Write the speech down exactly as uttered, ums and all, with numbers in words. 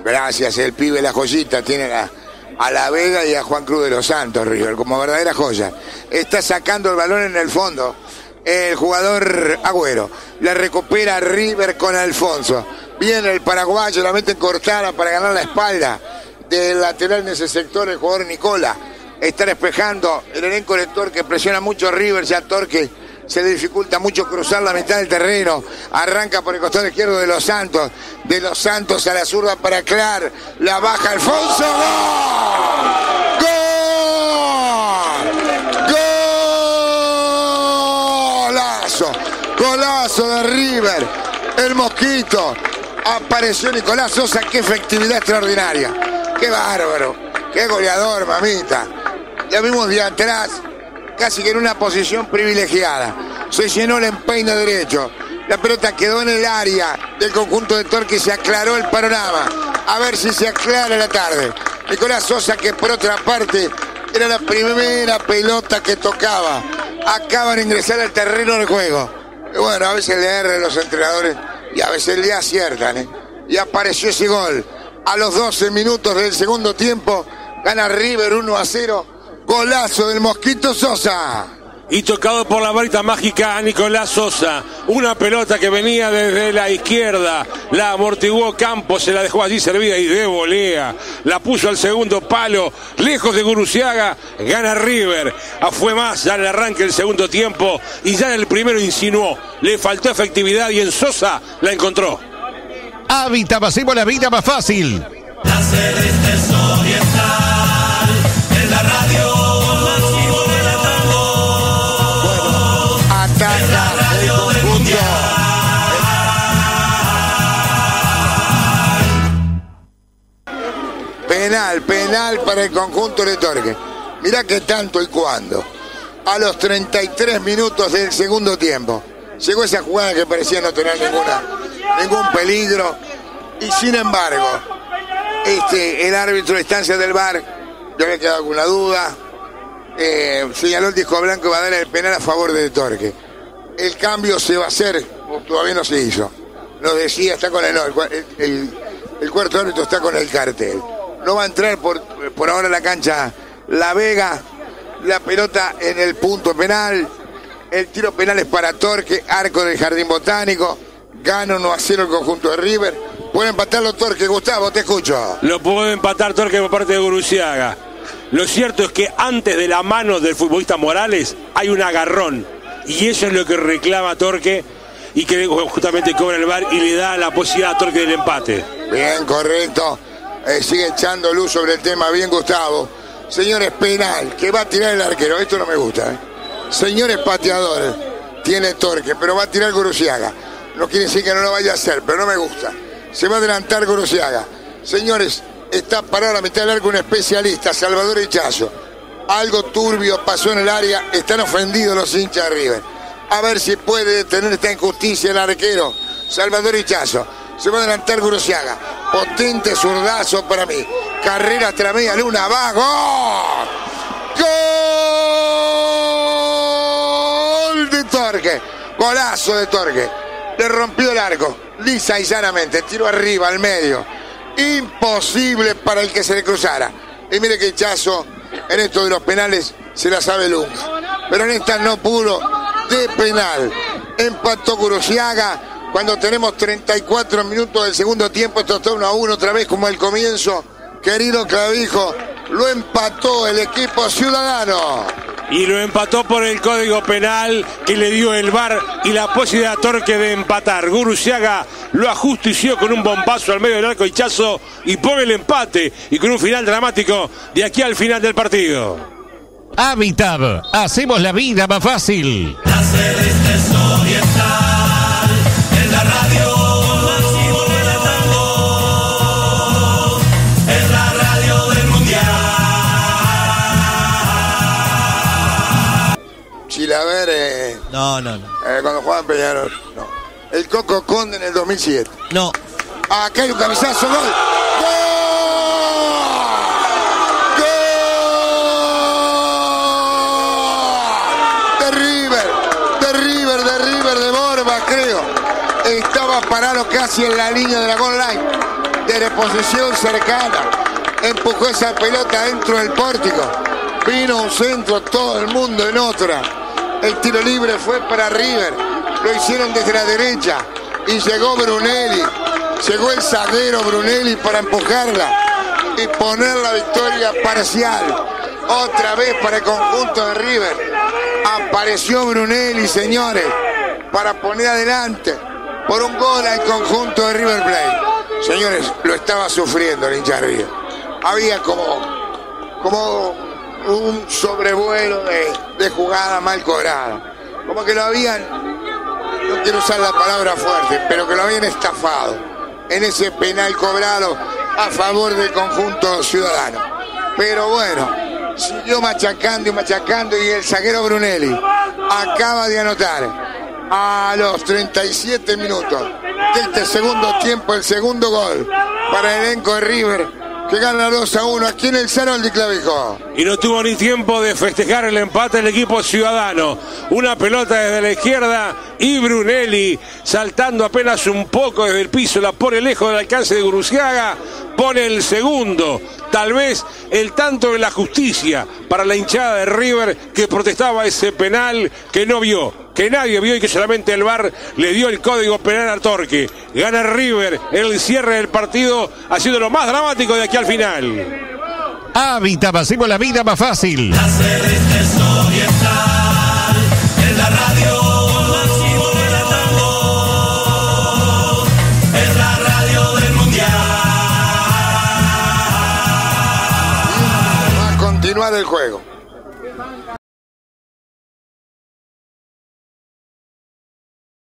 Gracias, el pibe La Joyita tiene a, a La Vega y a Juan Cruz de los Santos, River, como verdadera joya. Está sacando el balón en el fondo el jugador Agüero. La recupera River con Alfonso. Viene el paraguayo, la mete cortada para ganar la espalda del lateral en ese sector, el jugador Nicola. Está despejando el elenco de Torque, presiona mucho River, ya Torque se le dificulta mucho cruzar la mitad del terreno. Arranca por el costado izquierdo de Los Santos. De Los Santos a la zurda para Clar. La baja Alfonso. ¡Gol! ¡Gol! ¡Golazo! ¡Golazo de River! El Mosquito. Apareció Nicolás Sosa. ¡Qué efectividad extraordinaria! ¡Qué bárbaro! ¡Qué goleador, mamita! Ya vimos de atrás, casi que en una posición privilegiada. Se llenó el empeine derecho. La pelota quedó en el área del conjunto de Torque y se aclaró el panorama. A ver si se aclara la tarde. Nicolás Sosa, que por otra parte era la primera pelota que tocaba. Acaban de ingresar al terreno del juego. Y bueno, a veces le erran los entrenadores y a veces le aciertan, ¿eh? Y apareció ese gol. A los doce minutos del segundo tiempo, gana River uno a cero. Golazo del Mosquito Sosa. Y tocado por la varita mágica a Nicolás Sosa. Una pelota que venía desde la izquierda. La amortiguó Campos, se la dejó allí servida y de volea. La puso al segundo palo, lejos de Guruziaga. Gana River. Ah, fue más ya en el arranque del segundo tiempo. Y ya en el primero insinuó. Le faltó efectividad y en Sosa la encontró. Habitat, hacemos la vida más fácil. La Celeste es oriental. En la radio. El conjunto. Penal, penal para el conjunto de Torque. Mirá que tanto y cuándo. A los treinta y tres minutos del segundo tiempo llegó esa jugada que parecía no tener ninguna, ningún peligro. Y sin embargo, este, el árbitro de instancia del V A R, yo me he quedado con la duda, eh, señaló el disco blanco y va a dar el penal a favor de Torque. El cambio se va a hacer, todavía no se hizo. Nos decía, está con el, el, el, el cuarto árbitro está con el cartel. No va a entrar por, por ahora a la cancha La Vega. La pelota en el punto penal. El tiro penal es para Torque, arco del Jardín Botánico. Gana uno a cero el conjunto de River. Puede empatarlo Torque. Gustavo, te escucho. Lo puede empatar Torque por parte de Guruziaga. Lo cierto es que antes de la mano del futbolista Morales hay un agarrón. Y eso es lo que reclama Torque y que justamente cobra el V A R y le da la posibilidad a Torque del empate. Bien, correcto. Eh, sigue echando luz sobre el tema. Bien, Gustavo. Señores, penal, que va a tirar el arquero. Esto no me gusta, ¿eh? Señores pateadores, tiene Torque, pero va a tirar Guruziaga. No quiere decir que no lo vaya a hacer, pero no me gusta. Se va a adelantar Guruziaga. Señores, está parado a la mitad del arco un especialista, Salvador Hichazo. Algo turbio pasó en el área. Están ofendidos los hinchas de River. A ver si puede detener esta injusticia el arquero Salvador Hichazo. Se va a adelantar Guruziaga. Potente zurdazo para mí. Carrera tras media luna. Va. ¡Gol! ¡Gol de Torque! Golazo de Torque. Le rompió el arco. Lisa y llanamente. Tiro arriba, al medio. Imposible para el que se le cruzara. Y mire que Hichazo en esto de los penales se la sabe Lunga, pero en esta no pudo. De penal empató Guruziaga cuando tenemos treinta y cuatro minutos del segundo tiempo. Esto está uno a uno otra vez como el comienzo. Querido Clavijo, lo empató el equipo ciudadano. Y lo empató por el código penal que le dio el V A R y la posibilidad a Torque de empatar. Guruziaga lo ajustició con un bombazo al medio del arco Hichazo y pone el empate. Y con un final dramático de aquí al final del partido. Habitat, hacemos la vida más fácil. La Celeste es oriental. En la radio. Es la radio del mundial. Chilaver, eh, No, no, no. eh, cuando jugaban Peñarol, no. El Coco Conde en el dos mil siete. No. Acá hay un cabezazo, gol. ¡Gol! ¡Gol! De River, de River, de River, de Borba, creo. Estaba parado casi en la línea de la goal line. desde posición cercana, empujó esa pelota dentro del pórtico, vino un centro, todo el mundo en otra, el tiro libre fue para River, lo hicieron desde la derecha y llegó Brunelli, llegó el zaguero Brunelli para empujarla y poner la victoria parcial otra vez para el conjunto de River. Apareció Brunelli, señores, para poner adelante por un gol al conjunto de River Plate. Señores, lo estaba sufriendo el hincha de River. Había como, como un sobrevuelo de, de jugada mal cobrada. Como que lo habían, no quiero usar la palabra fuerte, pero que lo habían estafado en ese penal cobrado a favor del conjunto ciudadano. Pero bueno, siguió machacando y machacando y el zaguero Brunelli acaba de anotar a los treinta y siete minutos de este segundo tiempo el segundo gol para el elenco de River, que gana dos a uno aquí en el Salón de Clavijo. Y no tuvo ni tiempo de festejar el empate el equipo ciudadano. Una pelota desde la izquierda y Brunelli, saltando apenas un poco desde el piso, la pone lejos del alcance de Guruziaga, pone el segundo. Tal vez el tanto de la justicia para la hinchada de River, que protestaba ese penal que no vio, que nadie vio y que solamente el V A R le dio el código penal a Torque. Gana River en el cierre del partido, haciendo lo más dramático de aquí al final. Habitat, hacemos la vida más fácil. La Celeste Oriental, en la radio, máximo de la tango, es la radio del mundial. Va a continuar el juego.